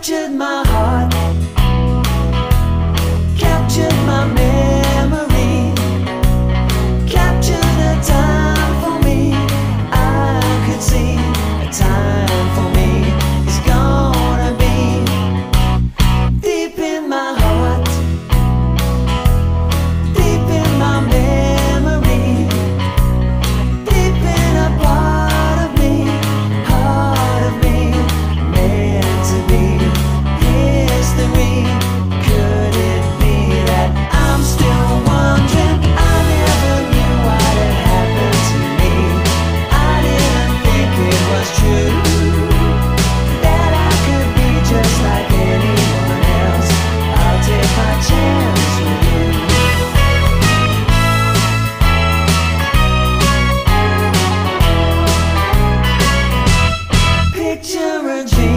captured my heart, captured my memory, captured a time for me. I could see a time for me is gonna be deep in my heart, deep in my memory, deep in a part of me, heart of me, meant to be history. Could it be that I'm still wondering? I never knew what had happened to me. I didn't think it was true, that I could be just like anyone else. I'll take my chance with you. Picture a dream